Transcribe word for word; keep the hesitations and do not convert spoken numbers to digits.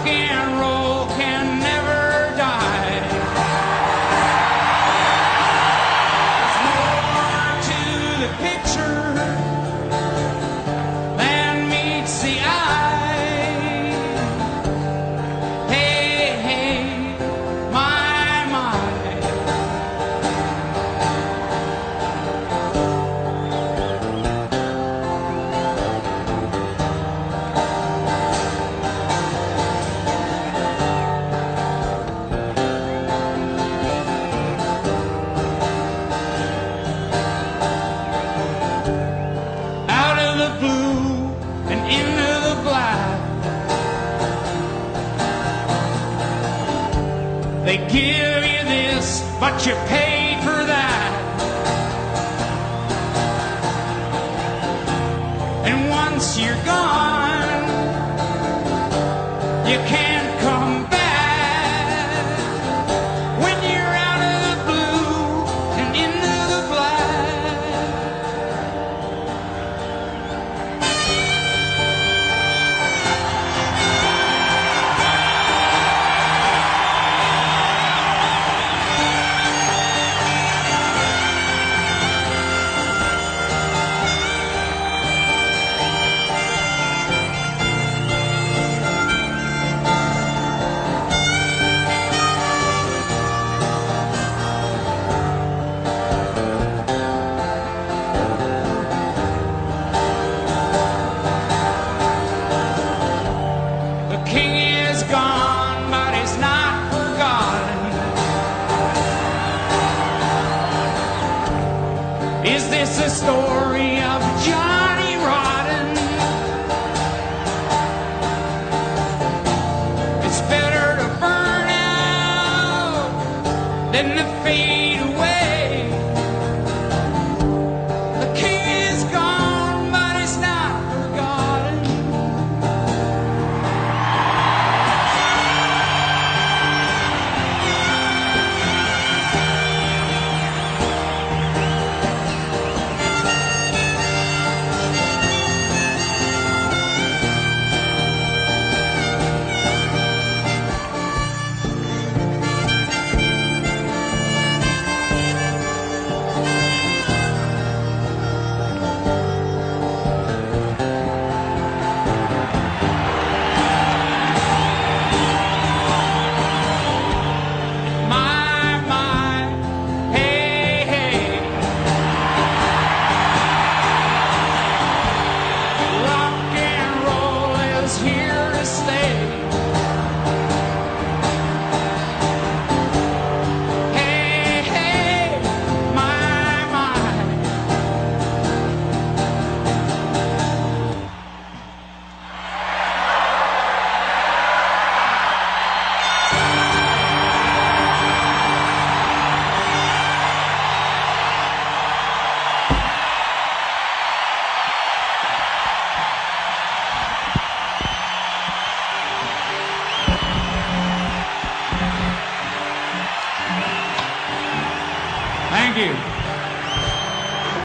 rock and roll can never die. There's more to the picture than meets the eye. Hey, hey, my, my. Out of the blue and into the black, they give you this, but you paid for that. And once you're gone, you can't come back. When you're out of the blue and into the black. The king is gone, but he's not forgotten. Is this a story of Johnny Rotten? It's better to burn out than to fade away. The king is gone, but he's not forgotten. My, my, hey, hey. Rock and roll is here to stay. Hey, hey, my, my. Thank you.